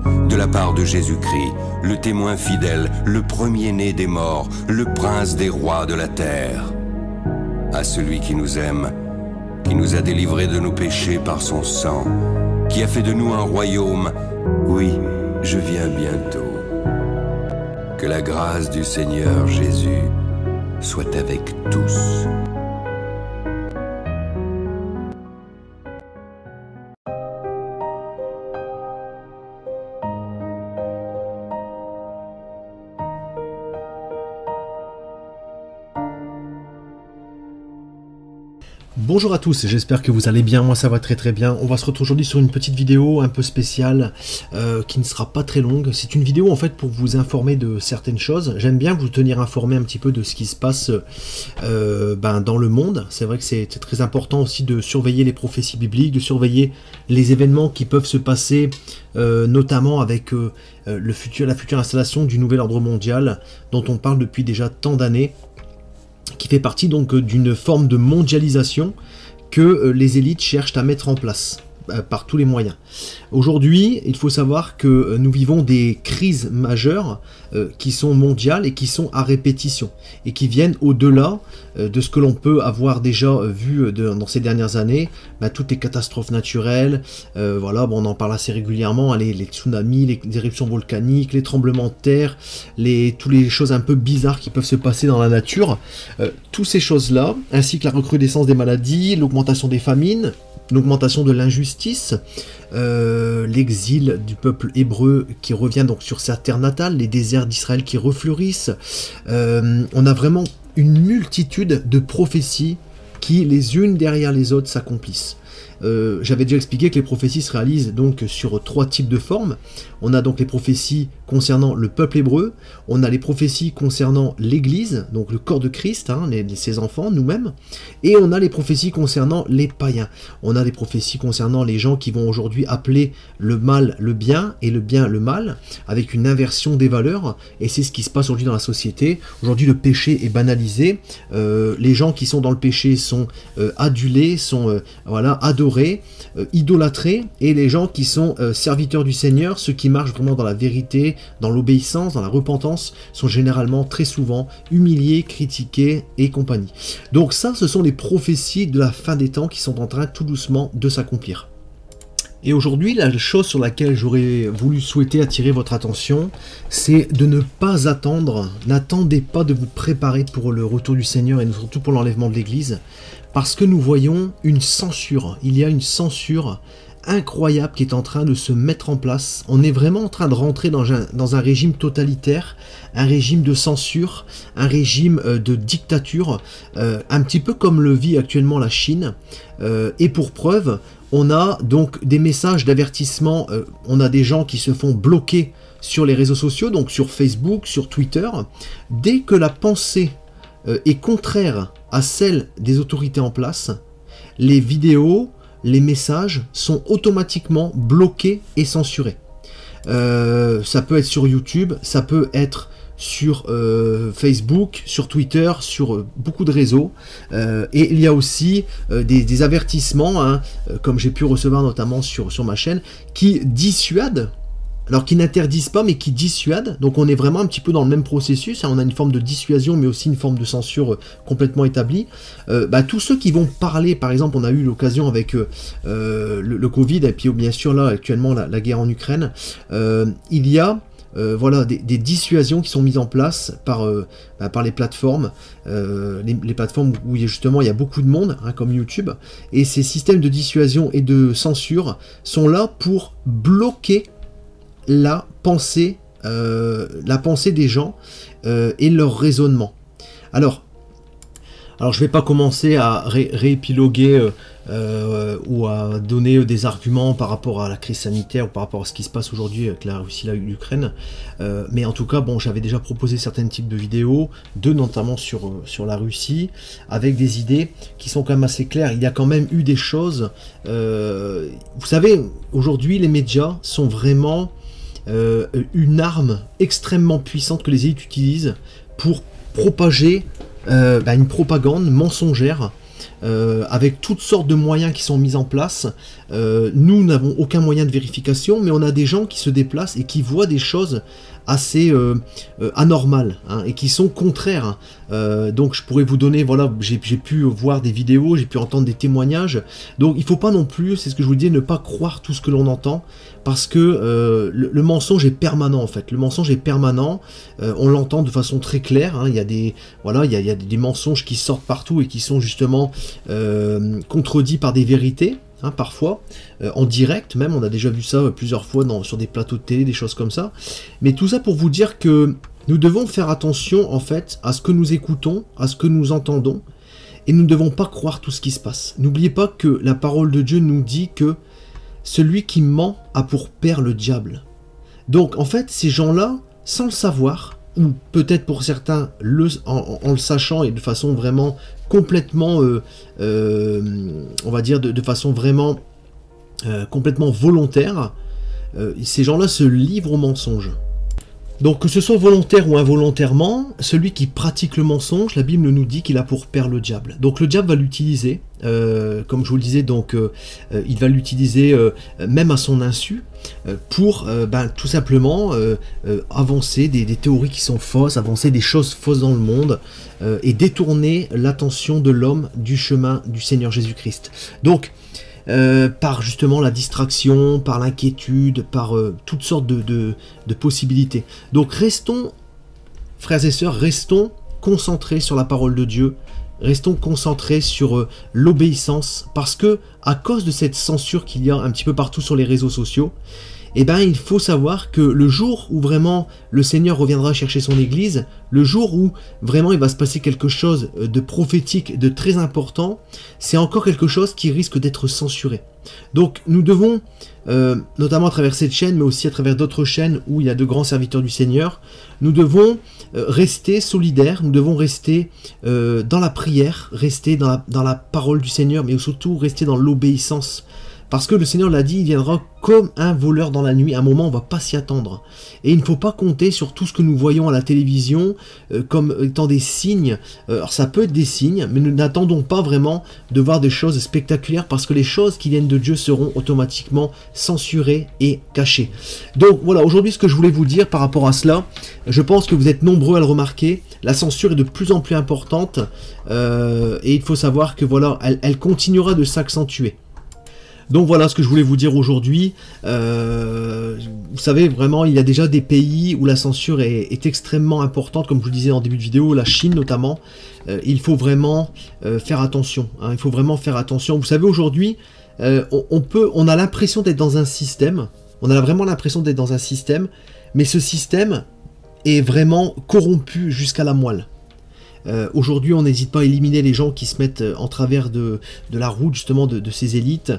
de la part de Jésus-Christ, le témoin fidèle, le premier-né des morts, le prince des rois de la terre. À celui qui nous aime, qui nous a délivrés de nos péchés par son sang, qui a fait de nous un royaume, oui, je viens bientôt. Que la grâce du Seigneur Jésus soit avec tous. Bonjour à tous, j'espère que vous allez bien, moi ça va très bien. On va se retrouver aujourd'hui sur une petite vidéo un peu spéciale qui ne sera pas très longue. C'est une vidéo en fait pour vous informer de certaines choses. J'aime bien vous tenir informé un petit peu de ce qui se passe dans le monde. C'est vrai que c'est très important aussi de surveiller les prophéties bibliques, de surveiller les événements qui peuvent se passer, notamment avec la future installation du nouvel ordre mondial dont on parle depuis déjà tant d'années, qui fait partie donc d'une forme de mondialisation que les élites cherchent à mettre en place par tous les moyens. Aujourd'hui, il faut savoir que nous vivons des crises majeures qui sont mondiales et qui sont à répétition et qui viennent au-delà de ce que l'on peut avoir déjà vu dans ces dernières années, toutes les catastrophes naturelles, voilà, on en parle assez régulièrement, les tsunamis, les éruptions volcaniques, les tremblements de terre, toutes les choses un peu bizarres qui peuvent se passer dans la nature, toutes ces choses-là, ainsi que la recrudescence des maladies, l'augmentation des famines, l'augmentation de l'injustice, l'exil du peuple hébreu qui revient donc sur sa terre natale, les déserts d'Israël qui refleurissent. On a vraiment une multitude de prophéties qui, les unes derrière les autres, s'accomplissent. J'avais déjà expliqué que les prophéties se réalisent donc sur trois types de formes. On a donc les prophéties concernant le peuple hébreu, on a les prophéties concernant l'Église, donc le corps de Christ, ses enfants, nous-mêmes, et on a les prophéties concernant les païens. On a les prophéties concernant les gens qui vont aujourd'hui appeler le mal le bien et le bien le mal, avec une inversion des valeurs, et c'est ce qui se passe aujourd'hui dans la société. Aujourd'hui, le péché est banalisé, les gens qui sont dans le péché sont adulés, sont adorés, idolâtrés, et les gens qui sont serviteurs du Seigneur, ceux qui marchent vraiment dans la vérité, dans l'obéissance, dans la repentance, sont généralement très souvent humiliés, critiqués et compagnie. Donc ça, ce sont les prophéties de la fin des temps qui sont en train tout doucement de s'accomplir. Et aujourd'hui, la chose sur laquelle j'aurais voulu souhaiter attirer votre attention, c'est de ne pas attendre, n'attendez pas de vous préparer pour le retour du Seigneur et surtout pour l'enlèvement de l'Église, parce que nous voyons une censure, il y a une censure incroyable qui est en train de se mettre en place. On est vraiment en train de rentrer dans un régime totalitaire, un régime de censure, un régime de dictature, un petit peu comme le vit actuellement la Chine. Et pour preuve, on a donc des messages d'avertissement, on a des gens qui se font bloquer sur les réseaux sociaux, donc sur Facebook, sur Twitter. Dès que la pensée est contraire à celle des autorités en place, les vidéos, les messages sont automatiquement bloqués et censurés. Ça peut être sur YouTube, ça peut être sur Facebook, sur Twitter, sur beaucoup de réseaux. Et il y a aussi des avertissements, comme j'ai pu recevoir notamment sur ma chaîne, qui dissuadent. Alors qui n'interdisent pas, mais qui dissuadent. Donc on est vraiment un petit peu dans le même processus. On a une forme de dissuasion, mais aussi une forme de censure complètement établie. Tous ceux qui vont parler, par exemple, on a eu l'occasion avec le Covid, et puis bien sûr là, actuellement, la guerre en Ukraine, il y a des dissuasions qui sont mises en place par les plateformes, les plateformes où justement il y a beaucoup de monde, comme YouTube, et ces systèmes de dissuasion et de censure sont là pour bloquer la pensée des gens et leur raisonnement. Alors je vais pas commencer à réépiloguer ou à donner des arguments par rapport à la crise sanitaire ou par rapport à ce qui se passe aujourd'hui avec la Russie et l'Ukraine, mais en tout cas, j'avais déjà proposé certains types de vidéos, notamment sur la Russie, avec des idées qui sont quand même assez claires. Il y a quand même eu des choses, vous savez, aujourd'hui les médias sont vraiment une arme extrêmement puissante que les élites utilisent pour propager une propagande mensongère avec toutes sortes de moyens qui sont mis en place. Nous n'avons aucun moyen de vérification, mais on a des gens qui se déplacent et qui voient des choses assez anormales, hein, et qui sont contraires. Donc je pourrais vous donner, voilà, j'ai pu voir des vidéos, j'ai pu entendre des témoignages. Donc il ne faut pas non plus, c'est ce que je vous dis, ne pas croire tout ce que l'on entend, parce que le mensonge est permanent en fait. Le mensonge est permanent, on l'entend de façon très claire, hein. Il y a des, voilà, il y a des mensonges qui sortent partout et qui sont justement contredits par des vérités. Hein, parfois, en direct même, on a déjà vu ça plusieurs fois sur des plateaux de télé, des choses comme ça. Mais tout ça pour vous dire que nous devons faire attention en fait à ce que nous écoutons, à ce que nous entendons, et nous ne devons pas croire tout ce qui se passe. N'oubliez pas que la parole de Dieu nous dit que celui qui ment a pour père le diable. Donc en fait, ces gens-là, sans le savoir, ou peut-être pour certains en le sachant et de façon vraiment complètement, on va dire de façon vraiment complètement volontaire, ces gens-là se livrent au mensonge. Donc que ce soit volontaire ou involontairement, celui qui pratique le mensonge, la Bible nous dit qu'il a pour père le diable. Donc le diable va l'utiliser, comme je vous le disais, donc il va l'utiliser même à son insu, pour tout simplement avancer des théories qui sont fausses, avancer des choses fausses dans le monde, et détourner l'attention de l'homme du chemin du Seigneur Jésus-Christ. Donc par justement la distraction, par l'inquiétude, par toutes sortes de possibilités. Donc restons, frères et sœurs, restons concentrés sur la parole de Dieu, restons concentrés sur l'obéissance, parce que à cause de cette censure qu'il y a un petit peu partout sur les réseaux sociaux, eh ben, il faut savoir que le jour où vraiment le Seigneur reviendra chercher son Église, le jour où vraiment il va se passer quelque chose de prophétique, de très important, c'est encore quelque chose qui risque d'être censuré. Donc nous devons, notamment à travers cette chaîne, mais aussi à travers d'autres chaînes où il y a de grands serviteurs du Seigneur, nous devons rester solidaires, nous devons rester dans la prière, rester dans la parole du Seigneur, mais surtout rester dans l'obéissance. Parce que le Seigneur l'a dit, il viendra comme un voleur dans la nuit, à un moment on ne va pas s'y attendre. Et il ne faut pas compter sur tout ce que nous voyons à la télévision comme étant des signes. Alors ça peut être des signes, mais nous n'attendons pas vraiment de voir des choses spectaculaires, parce que les choses qui viennent de Dieu seront automatiquement censurées et cachées. Donc voilà, aujourd'hui ce que je voulais vous dire par rapport à cela, je pense que vous êtes nombreux à le remarquer, la censure est de plus en plus importante, et il faut savoir que voilà, elle continuera de s'accentuer. Donc voilà ce que je voulais vous dire aujourd'hui. Vous savez, vraiment, il y a déjà des pays où la censure est extrêmement importante, comme je vous le disais en début de vidéo, la Chine notamment. Il faut vraiment faire attention, hein, il faut vraiment faire attention. Vous savez, aujourd'hui, on a l'impression d'être dans un système, on a vraiment l'impression d'être dans un système, mais ce système est vraiment corrompu jusqu'à la moelle. Aujourd'hui, on n'hésite pas à éliminer les gens qui se mettent en travers de la route justement de ces élites.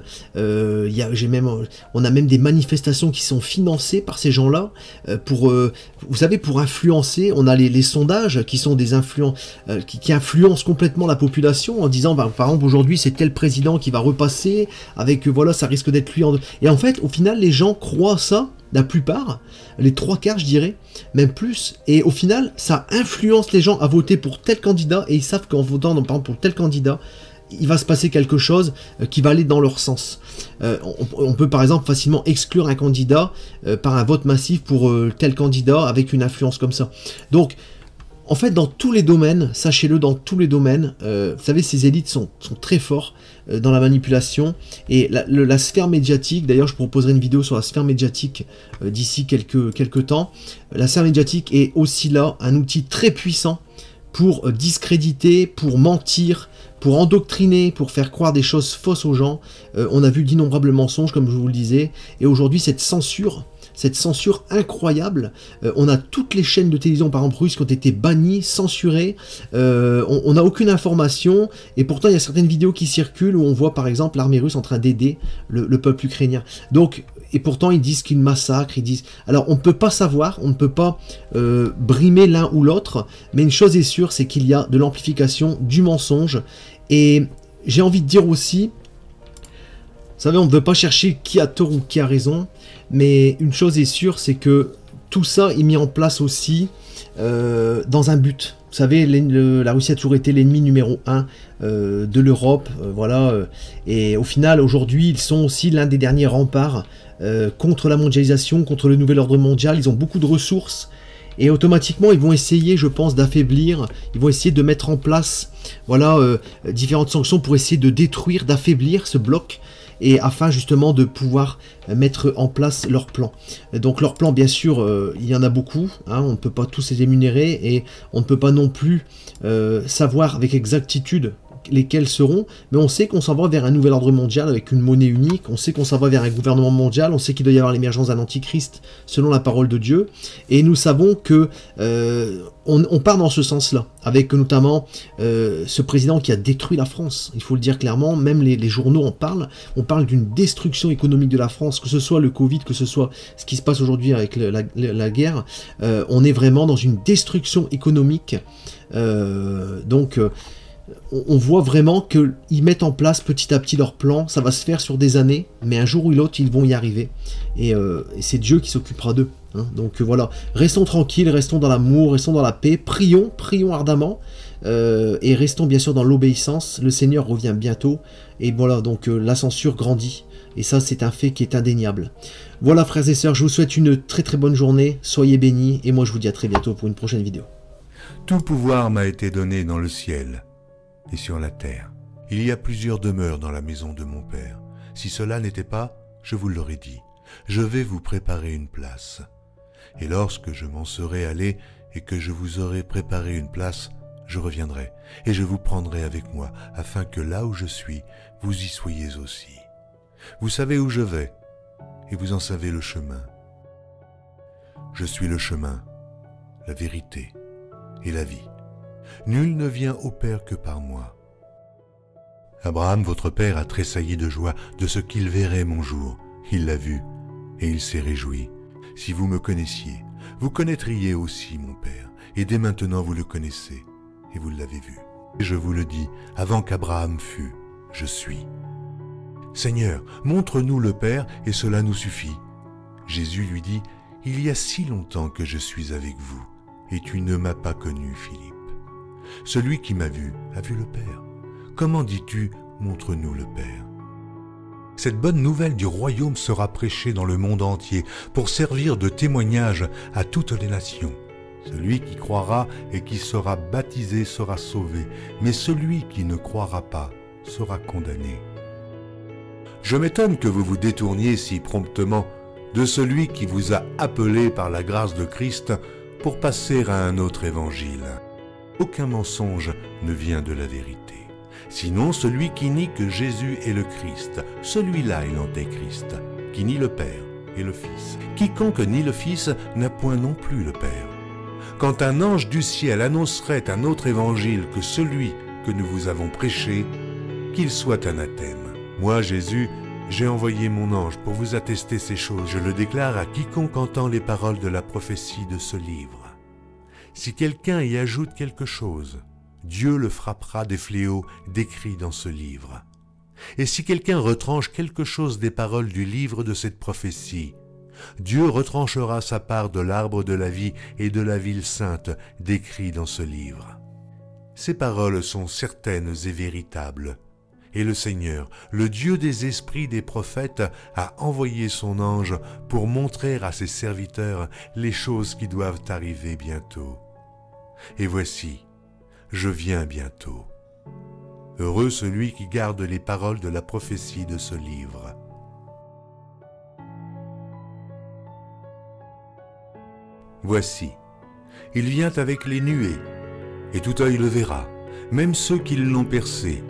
On a même des manifestations qui sont financées par ces gens-là pour, vous savez, pour influencer. On a les sondages qui sont des qui influencent complètement la population en disant, par exemple, aujourd'hui c'est tel président qui va repasser avec, voilà, ça risque d'être lui. Et en fait, au final, les gens croient ça. La plupart, les 3/4 je dirais, même plus, et au final ça influence les gens à voter pour tel candidat, et ils savent qu'en votant par exemple pour tel candidat, il va se passer quelque chose qui va aller dans leur sens. On peut par exemple facilement exclure un candidat par un vote massif pour tel candidat avec une influence comme ça. Donc en fait, dans tous les domaines, sachez-le, dans tous les domaines, vous savez, ces élites sont très forts dans la manipulation. Et la sphère médiatique, d'ailleurs, je proposerai une vidéo sur la sphère médiatique d'ici quelques temps. La sphère médiatique est aussi là, un outil très puissant pour discréditer, pour mentir, pour endoctriner, pour faire croire des choses fausses aux gens. On a vu d'innombrables mensonges, comme je vous le disais. Et aujourd'hui, cette censure incroyable, on a toutes les chaînes de télévision par exemple russes qui ont été bannies, censurées, on n'a aucune information, et pourtant il y a certaines vidéos qui circulent où on voit par exemple l'armée russe en train d'aider le peuple ukrainien. Donc, et pourtant ils disent qu'ils massacrent, ils disent... Alors on ne peut pas savoir, on ne peut pas brimer l'un ou l'autre, mais une chose est sûre, c'est qu'il y a de l'amplification du mensonge, et j'ai envie de dire aussi, vous savez, on ne veut pas chercher qui a tort ou qui a raison, mais une chose est sûre, c'est que tout ça est mis en place aussi dans un but. Vous savez, la Russie a toujours été l'ennemi numéro 1 de l'Europe, voilà. Et au final, aujourd'hui, ils sont aussi l'un des derniers remparts contre la mondialisation, contre le nouvel ordre mondial. Ils ont beaucoup de ressources. Et automatiquement, ils vont essayer, je pense, d'affaiblir, ils vont essayer de mettre en place, voilà, différentes sanctions pour essayer de détruire, d'affaiblir ce bloc, et afin justement de pouvoir mettre en place leur plan. Donc leur plan, bien sûr, il y en a beaucoup, hein, on ne peut pas tous les énumérer, et on ne peut pas non plus savoir avec exactitude lesquels seront, mais on sait qu'on s'en va vers un nouvel ordre mondial avec une monnaie unique, on sait qu'on s'en va vers un gouvernement mondial, on sait qu'il doit y avoir l'émergence d'un antichrist selon la parole de Dieu, et nous savons que on part dans ce sens-là, avec notamment ce président qui a détruit la France, il faut le dire clairement, même les journaux en parlent, on parle d'une destruction économique de la France, que ce soit le Covid, que ce soit ce qui se passe aujourd'hui avec la guerre, on est vraiment dans une destruction économique, on voit vraiment qu'ils mettent en place petit à petit leur plan, ça va se faire sur des années, mais un jour ou l'autre, ils vont y arriver. Et c'est Dieu qui s'occupera d'eux. Hein. Donc voilà, restons tranquilles, restons dans l'amour, restons dans la paix, prions ardemment, et restons bien sûr dans l'obéissance. Le Seigneur revient bientôt, et voilà, donc la censure grandit. Et ça, c'est un fait qui est indéniable. Voilà, frères et sœurs, je vous souhaite une très très bonne journée, soyez bénis, et moi je vous dis à très bientôt pour une prochaine vidéo. Tout pouvoir m'a été donné dans le ciel et sur la terre. Il y a plusieurs demeures dans la maison de mon Père. Si cela n'était pas, je vous l'aurais dit. Je vais vous préparer une place. Et lorsque je m'en serai allé et que je vous aurai préparé une place, je reviendrai et je vous prendrai avec moi, afin que là où je suis, vous y soyez aussi. Vous savez où je vais, et vous en savez le chemin. Je suis le chemin, la vérité et la vie. Nul ne vient au Père que par moi. Abraham, votre père, a tressailli de joie de ce qu'il verrait mon jour. Il l'a vu, et il s'est réjoui. Si vous me connaissiez, vous connaîtriez aussi mon Père, et dès maintenant vous le connaissez, et vous l'avez vu. Et je vous le dis, avant qu'Abraham fût, je suis. Seigneur, montre-nous le Père, et cela nous suffit. Jésus lui dit, il y a si longtemps que je suis avec vous, et tu ne m'as pas connu, Philippe. Celui qui m'a vu a vu le Père. Comment dis-tu, montre-nous le Père? Cette bonne nouvelle du royaume sera prêchée dans le monde entier pour servir de témoignage à toutes les nations. Celui qui croira et qui sera baptisé sera sauvé, mais celui qui ne croira pas sera condamné. Je m'étonne que vous vous détourniez si promptement de celui qui vous a appelé par la grâce de Christ pour passer à un autre évangile. Aucun mensonge ne vient de la vérité. Sinon, celui qui nie que Jésus est le Christ, celui-là est l'Antéchrist, qui nie le Père et le Fils. Quiconque nie le Fils n'a point non plus le Père. Quand un ange du ciel annoncerait un autre évangile que celui que nous vous avons prêché, qu'il soit anathème. Moi, Jésus, j'ai envoyé mon ange pour vous attester ces choses. Je le déclare à quiconque entend les paroles de la prophétie de ce livre. Si quelqu'un y ajoute quelque chose, Dieu le frappera des fléaux décrits dans ce livre. Et si quelqu'un retranche quelque chose des paroles du livre de cette prophétie, Dieu retranchera sa part de l'arbre de la vie et de la ville sainte décrits dans ce livre. Ces paroles sont certaines et véritables. Et le Seigneur, le Dieu des esprits des prophètes, a envoyé son ange pour montrer à ses serviteurs les choses qui doivent arriver bientôt. Et voici, je viens bientôt. Heureux celui qui garde les paroles de la prophétie de ce livre. Voici, il vient avec les nuées, et tout œil le verra, même ceux qui l'ont percé.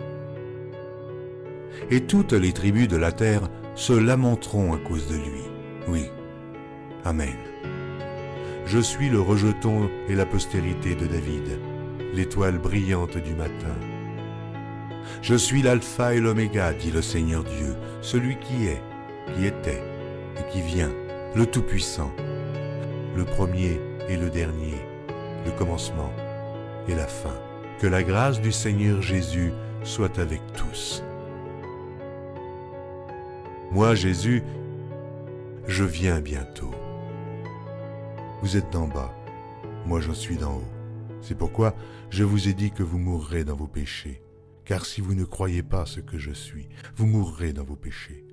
Et toutes les tribus de la terre se lamenteront à cause de lui. Oui, Amen. Je suis le rejeton et la postérité de David, l'étoile brillante du matin. Je suis l'alpha et l'oméga, dit le Seigneur Dieu, celui qui est, qui était et qui vient, le Tout-Puissant, le premier et le dernier, le commencement et la fin. Que la grâce du Seigneur Jésus soit avec tous. Moi, Jésus, je viens bientôt. Vous êtes d'en bas, moi je suis d'en haut. C'est pourquoi je vous ai dit que vous mourrez dans vos péchés. Car si vous ne croyez pas ce que je suis, vous mourrez dans vos péchés.